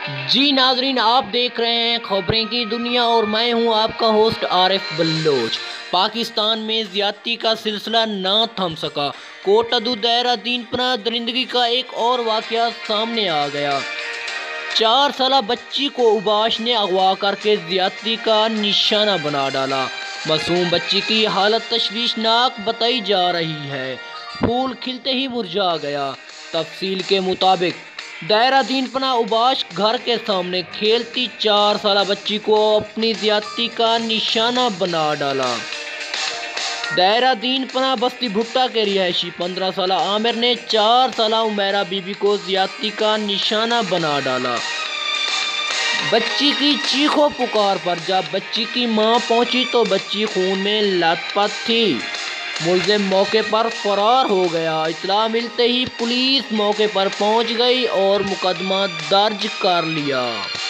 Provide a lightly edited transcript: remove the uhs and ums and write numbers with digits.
جی ناظرین، آپ دیکھ رہے ہیں خبریں کی دنیا اور میں ہوں آپ کا ہوسٹ عارف بلوچ۔ پاکستان میں زیادتی کا سلسلہ نہ تھم سکا، کوٹادو دائرہ دین پناہ درندگی کا ایک اور واقعہ سامنے آ گیا۔ 4 سالہ بچی کو اوباش نے اغوا کر کے زیادتی کا نشانہ بنا ڈالا۔ معصوم بچی کی حالت تشویشناک بتائی جا رہی ہے، پھول کھلتے ہی مرجھا گیا۔ تفصیل کے مطابق دائرہ دین پناہ اوباش گھر کے سامنے کھیلتی 4 سالہ بچی کو اپنی زیادتی کا نشانہ بنا ڈالا۔ دائرہ دین پناہ بستی بھٹہ کے رہائشی 15 سالہ عامر نے 4 سالہ عمیرہ بی بی کو زیادتی کا نشانہ بنا ڈالا۔ بچی کی چیخ و پکار پر جب بچی کی ماں پہنچی تو بچی خون میں لت پت تھی۔ ملزم موقع پر فرار ہو گیا۔ اطلاع ملتے ہی پولیس موقع پر پہنچ گئی اور مقدمہ درج کر لیا۔